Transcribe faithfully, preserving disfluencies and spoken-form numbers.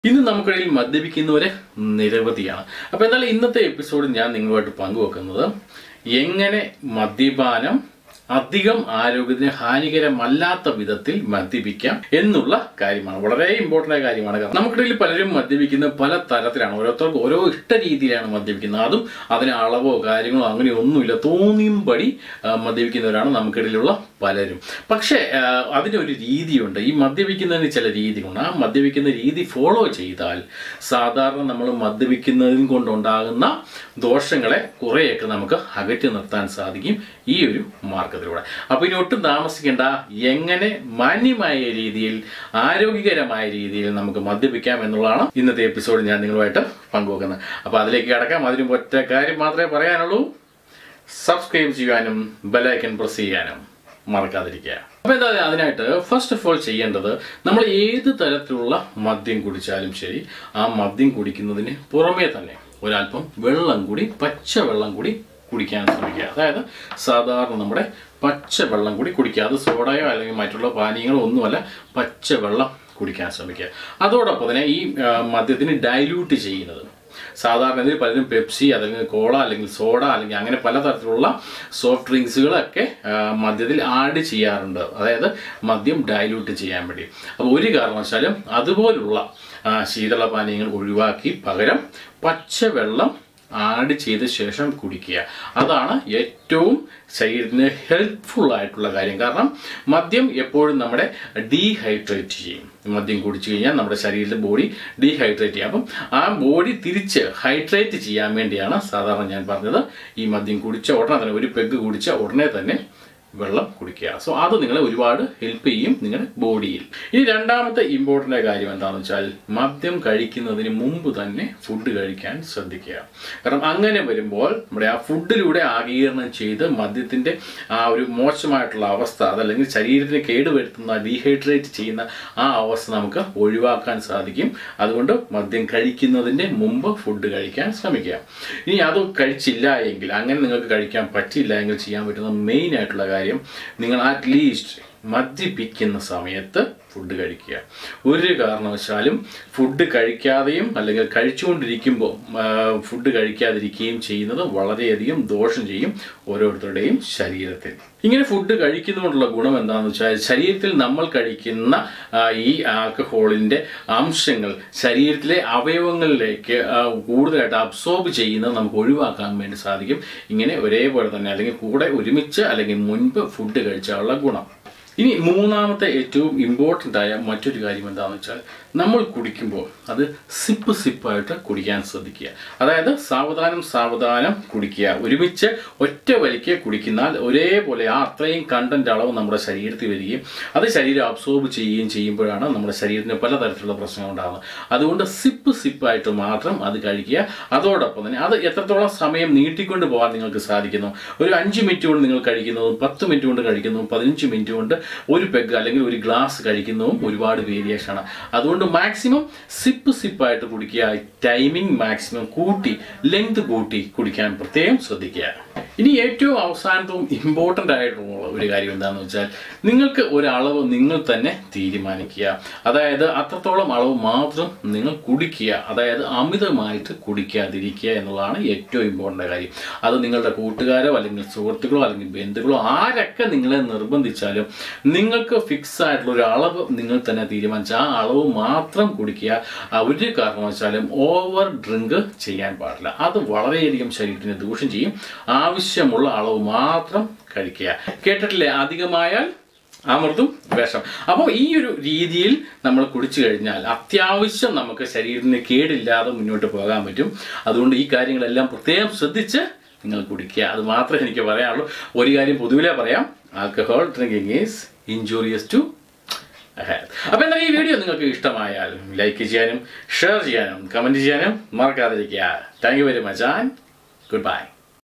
ഇന്ന് നമുക്കിടയിൽ മദ്യപിക്കുന്നവരെ നിരവധിയാണ്. അപ്പോൾ എന്നാലും ഇന്നത്തെ എപ്പിസോഡിൽ ഞാൻ നിങ്ങളുമായിട്ട് പങ്കുവെക്കുന്നത് എങ്ങനെ മദ്യപാനം അധികം ആരോഗ്യത്തിന് ഹാനികരമല്ലാത്ത വിധത്തിൽ മദ്യപിക്കാം എന്നുള്ള കാര്യമാണ്. വളരെ ഇമ്പോർട്ടൻ്റ് ആയ കാര്യമാണ്. കാരണം നമുക്കിടയിൽ പലരും മദ്യപിക്കുന്ന പല തരത്തിലാണ്. ഓരോരുത്തർക്കും ഓരോ ഇഷ്ട രീതിയിലാണ് മദ്യപിക്കുന്നത്. അതും അതിന് അളവോ കാര്യങ്ങളോ അങ്ങനെ ഒന്നുമില്ല, തോന്നിയുംപടി മദ്യപിക്കുന്നവരാണ് നമുക്കിടയിലുള്ള പലരും. പക്ഷേ അതിനൊരു രീതിയുണ്ട്. ഈ മദ്യപിക്കുന്നതിന് ചില രീതികളുണ്ട്. ആ മദ്യപിക്കുന്ന രീതി ഫോളോ ചെയ്താൽ സാധാരണ നമ്മൾ മദ്യപിക്കുന്നതിന് കൊണ്ടുണ്ടാകുന്ന ദോഷങ്ങളെ കുറേയൊക്കെ നമുക്ക് അകറ്റി നിർത്താൻ സാധിക്കും ഈ ഒരു മാർഗത്തിലൂടെ. അപ്പോൾ ഇനി ഒട്ടും താമസിക്കേണ്ട, എങ്ങനെ മാന്യമായ രീതിയിൽ ആരോഗ്യകരമായ രീതിയിൽ നമുക്ക് മദ്യപിക്കാം എന്നുള്ളതാണ് ഇന്നത്തെ എപ്പിസോഡ് ഞാൻ നിങ്ങളുമായിട്ട് പങ്കുവെക്കുന്നത്. അപ്പോൾ അതിലേക്ക് കടക്കാം. അതിന് ഒറ്റ കാര്യം മാത്രമേ പറയാനുള്ളൂ, സബ്സ്ക്രൈബ് ചെയ്യാനും ബെലൈക്കൺ പ്രസ് ചെയ്യാനും മറക്കാതിരിക്കുക. അപ്പോൾ എന്താ അതിനായിട്ട് ഫസ്റ്റ് ഓഫ് ഓൾ ചെയ്യേണ്ടത്, നമ്മൾ ഏത് തരത്തിലുള്ള മദ്യം കുടിച്ചാലും ശരി, ആ മദ്യം കുടിക്കുന്നതിന് പുറമേ തന്നെ ഒരല്പം വെള്ളം കൂടി, പച്ച വെള്ളം കൂടി കുടിക്കാൻ ശ്രമിക്കുക. അതായത് സാധാരണ നമ്മുടെ പച്ച വെള്ളം കൂടി കുടിക്കുക. അത് സോഡയോ അല്ലെങ്കിൽ മറ്റുള്ള പാനീയങ്ങളോ ഒന്നുമല്ല, പച്ച വെള്ളം കുടിക്കാൻ ശ്രമിക്കുക. അതോടൊപ്പം തന്നെ ഈ മദ്യത്തിന് ഡൈല്യൂട്ട് ചെയ്യുന്നത്, സാധാരണ ഇതിൽ പലരും പെപ്സി അല്ലെങ്കിൽ കോള അല്ലെങ്കിൽ സോഡ അല്ലെങ്കിൽ അങ്ങനെ പലതരത്തിലുള്ള സോഫ്റ്റ് ഡ്രിങ്ക്സുകളൊക്കെ മദ്യത്തിൽ ആഡ് ചെയ്യാറുണ്ട്. അതായത് മദ്യം ഡൈല്യൂട്ട് ചെയ്യാൻ വേണ്ടി. അപ്പോൾ ഒരു കാരണവശാലും അതുപോലുള്ള ശീതളപാനീയങ്ങൾ ഒഴിവാക്കി പകരം പച്ചവെള്ളം ആഡ് ചെയ്ത ശേഷം കുടിക്കുക. അതാണ് ഏറ്റവും ശരീരത്തിന് ഹെൽപ്ഫുൾ ആയിട്ടുള്ള കാര്യം. കാരണം മദ്യം എപ്പോഴും നമ്മുടെ ഡീഹൈഡ്രേറ്റ് ചെയ്യും. മദ്യം കുടിച്ചു കഴിഞ്ഞാൽ നമ്മുടെ ശരീരത്തിലെ ബോഡി ഡീഹൈഡ്രേറ്റ് ചെയ്യും. അപ്പം ആ ബോഡി തിരിച്ച് ഹൈഡ്രേറ്റ് ചെയ്യാൻ വേണ്ടിയാണ് സാധാരണ ഞാൻ പറഞ്ഞത് ഈ മദ്യം കുടിച്ച ഉടനെ തന്നെ, ഒരു പെഗ് കുടിച്ച ഉടനെ തന്നെ വെള്ളം കുടിക്കുക. സോ അത് നിങ്ങളെ ഒരുപാട് ഹെൽപ്പ് ചെയ്യും നിങ്ങളുടെ ബോഡിയിൽ. ഇനി രണ്ടാമത്തെ ഇമ്പോർട്ടൻ്റ് കാര്യം എന്താണെന്ന് വെച്ചാൽ, മദ്യം കഴിക്കുന്നതിന് മുമ്പ് തന്നെ ഫുഡ് കഴിക്കാൻ ശ്രദ്ധിക്കുക. കാരണം അങ്ങനെ വരുമ്പോൾ നമ്മുടെ ആ ഫുഡിലൂടെ ആഗീരണം ചെയ്ത് മദ്യത്തിൻ്റെ ആ ഒരു മോശമായിട്ടുള്ള അവസ്ഥ, അതല്ലെങ്കിൽ ശരീരത്തിന് കേടുവരുത്തുന്ന, ഡീഹൈഡ്രേറ്റ് ചെയ്യുന്ന ആ അവസ്ഥ നമുക്ക് ഒഴിവാക്കാൻ സാധിക്കും. അതുകൊണ്ട് മദ്യം കഴിക്കുന്നതിൻ്റെ മുമ്പ് ഫുഡ് കഴിക്കാൻ ശ്രമിക്കുക. ഇനി അത് കഴിച്ചില്ല എങ്കിൽ, അങ്ങനെ നിങ്ങൾക്ക് കഴിക്കാൻ പറ്റില്ല എങ്കിൽ ചെയ്യാൻ പറ്റുന്ന മെയിൻ ആയിട്ടുള്ള കാര്യം, നിങ്ങൾ അറ്റ്ലീസ്റ്റ് മദ്യപിക്കുന്ന സമയത്ത് ഫുഡ് കഴിക്കുക. ഒരു കാരണവശാലും ഫുഡ് കഴിക്കാതെയും അല്ലെങ്കിൽ കഴിച്ചുകൊണ്ടിരിക്കുമ്പോൾ ഫുഡ് കഴിക്കാതിരിക്കുകയും ചെയ്യുന്നത് വളരെയധികം ദോഷം ചെയ്യും ഓരോരുത്തരുടെയും ശരീരത്തിൽ. ഇങ്ങനെ ഫുഡ് കഴിക്കുന്നതുകൊണ്ടുള്ള ഗുണം എന്താണെന്ന് വെച്ചാൽ, ശരീരത്തിൽ നമ്മൾ കഴിക്കുന്ന ഈ ആൽക്കഹോളിൻ്റെ അംശങ്ങൾ ശരീരത്തിലെ അവയവങ്ങളിലേക്ക് കൂടുതലായിട്ട് അബ്സോർബ് ചെയ്യുന്നത് നമുക്ക് ഒഴിവാക്കാൻ വേണ്ടി സാധിക്കും. ഇങ്ങനെ ഒരേപോലെ തന്നെ അല്ലെങ്കിൽ കൂടെ ഒരുമിച്ച് അല്ലെങ്കിൽ മുൻപ് ഫുഡ് കഴിച്ചാലുള്ള ഗുണം. ഇനി മൂന്നാമത്തെ ഏറ്റവും ഇമ്പോർട്ടൻ്റ് ആയ മറ്റൊരു കാര്യം എന്താണെന്ന് വെച്ചാൽ, നമ്മൾ കുടിക്കുമ്പോൾ അത് സിപ്പ് സിപ്പായിട്ട് കുടിക്കാൻ ശ്രദ്ധിക്കുക. അതായത് സാവധാനം സാവധാനം കുടിക്കുക. ഒരുമിച്ച് ഒറ്റ വലിക്ക് കുടിക്കുന്നാൽ ഒരേപോലെ ആ അത്രയും കണ്ടന്റ് അളവ് നമ്മുടെ ശരീരത്തിൽ വരികയും അത് ശരീരം അബ്സോർബ് ചെയ്യുകയും ചെയ്യുമ്പോഴാണ് നമ്മുടെ ശരീരത്തിന് പലതരത്തിലുള്ള പ്രശ്നങ്ങൾ ഉണ്ടാകുന്നത്. അതുകൊണ്ട് സിപ്പ് സിപ്പായിട്ട് മാത്രം അത് കഴിക്കുക. അതോടൊപ്പം തന്നെ അത് എത്രത്തോളം സമയം നീട്ടിക്കൊണ്ട് പോകാൻ നിങ്ങൾക്ക് സാധിക്കുന്നു, ഒരു അഞ്ച് മിനിറ്റ് കൊണ്ട് നിങ്ങൾ കഴിക്കുന്നതും പത്ത് മിനിറ്റ് കൊണ്ട് കഴിക്കുന്നതും പതിനഞ്ച് മിനിറ്റ് കൊണ്ട് ഒരു പെഗ് അല്ലെങ്കിൽ ഒരു ഗ്ലാസ് കഴിക്കുന്നതും ഒരുപാട് വേരിയേഷനാണ്. അതുകൊണ്ട് മാക്സിമം സിപ്പ് സിപ്പായിട്ട് കുടിക്കുക. ടൈമിംഗ് മാക്സിമം കൂട്ടി, ലെങ്ത് കൂട്ടി കുടിക്കാൻ പ്രത്യേകം ശ്രദ്ധിക്കുക. ഇനി ഏറ്റവും അവസാനവും ഇമ്പോർട്ടൻ്റ് ആയിട്ടുള്ള ഒരു കാര്യം എന്താണെന്ന് വെച്ചാൽ, നിങ്ങൾക്ക് ഒരളവ് നിങ്ങൾ തന്നെ തീരുമാനിക്കുക. അതായത് അത്രത്തോളം അളവ് മാത്രം നിങ്ങൾ കുടിക്കുക. അതായത് അമിതമായിട്ട് കുടിക്കാതിരിക്കുക എന്നുള്ളതാണ് ഏറ്റവും ഇമ്പോർട്ടൻ്റ് കാര്യം. അത് നിങ്ങളുടെ കൂട്ടുകാരോ അല്ലെങ്കിൽ സുഹൃത്തുക്കളോ അല്ലെങ്കിൽ ബന്ധുക്കളോ ആരൊക്കെ നിങ്ങളെ നിർബന്ധിച്ചാലും നിങ്ങൾക്ക് ഫിക്സ് ആയിട്ടുള്ള ഒരു അളവ് നിങ്ങൾ തന്നെ തീരുമാനിച്ച ആ അളവ് മാത്രം കുടിക്കുക. ഒരു കാരണവശാലും ഓവർ ഡ്രിങ്ക് ചെയ്യാൻ പാടില്ല. അത് വളരെയധികം ശരീരത്തിന് ദൂഷ്യം ചെയ്യും. ആവശ്യമുള്ള അളവ് മാത്രം കഴിക്കുക. കേട്ടിട്ടില്ലേ, അധികമായാൽ അമൃതും വിഷം. അപ്പോൾ ഈ ഒരു രീതിയിൽ നമ്മൾ കുടിച്ചു കഴിഞ്ഞാൽ അത്യാവശ്യം നമുക്ക് ശരീരത്തിന് കേടില്ലാതെ മുന്നോട്ട് പോകാൻ പറ്റും. അതുകൊണ്ട് ഈ കാര്യങ്ങളെല്ലാം പ്രത്യേകം ശ്രദ്ധിച്ച് നിങ്ങൾ കുടിക്കുക. അത് മാത്രമേ എനിക്ക് പറയാനുള്ളൂ. ഒരു കാര്യം പൊതുവിലെ പറയാം, alcohol drinking is injurious to health. അപ്പോൾ എന്താ ഈ വീഡിയോ നിങ്ങൾക്ക് ഇഷ്ടമായാൽ ലൈക്ക് ചെയ്യാനും ഷെയർ ചെയ്യാനും കമൻറ്റ് ചെയ്യാനും മറക്കാതിരിക്കുക. Thank you very much and good by.